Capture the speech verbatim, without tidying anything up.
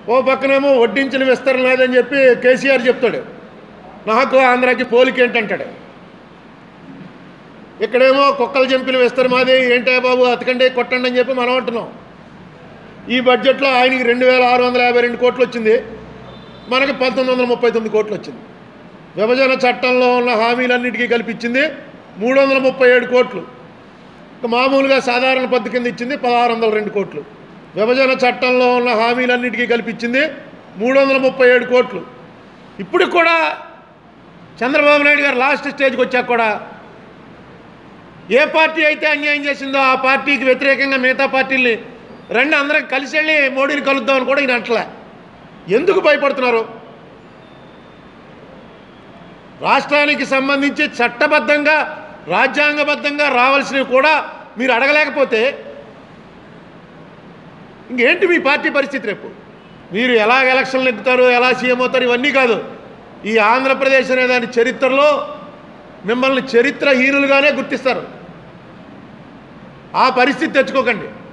ఓ పక్కనేమో వడ్డించిన విస్తరణ లేదని చెప్పి కేసీఆర్ చెప్తాడు, నాకు ఆంధ్రాకి పోలిక ఏంటంటాడు. ఇక్కడేమో కుక్కలు చంపిన విస్తరణ మాది ఏంటే బాబు అతకండి కొట్టండి అని చెప్పి మనం అంటున్నాం. ఈ బడ్జెట్లో ఆయనకి రెండు వేల ఆరు వందల యాభై రెండు కోట్లు వచ్చింది, మనకి పంతొమ్మిది వందల ముప్పై తొమ్మిది కోట్లు వచ్చింది. విభజన చట్టంలో ఉన్న హామీలన్నిటికీ కల్పించింది మూడు వందల ముప్పై ఏడు కోట్లు. మామూలుగా సాధారణ పద్ధతి కింద ఇచ్చింది పదహారు వందల రెండు కోట్లు. విభజన చట్టంలో ఉన్న హామీలన్నిటికీ కల్పించింది మూడు వందల ముప్పై ఏడు కోట్లు. ఇప్పుడు కూడా చంద్రబాబు నాయుడు గారు లాస్ట్ స్టేజ్కి వచ్చాక కూడా ఏ పార్టీ అయితే అన్యాయం చేసిందో ఆ పార్టీకి వ్యతిరేకంగా మిగతా పార్టీల్ని రెండు అందరం కలిసి వెళ్ళి మోడీని కలుద్దామని కూడా ఈయన అంటలే. ఎందుకు భయపడుతున్నారు? రాష్ట్రానికి సంబంధించి చట్టబద్ధంగా రాజ్యాంగబద్ధంగా రావాల్సినవి కూడా మీరు అడగలేకపోతే ఇంకేంటి మీ పార్టీ పరిస్థితి? రేపు మీరు ఎలా ఎలక్షన్లు ఎక్కుతారు, ఎలా సీఎం అవుతారు, ఇవన్నీ కాదు. ఈ ఆంధ్రప్రదేశ్ అనే దాని చరిత్రలో మిమ్మల్ని చరిత్రహీనులుగానే గుర్తిస్తారు. ఆ పరిస్థితి తెచ్చుకోకండి.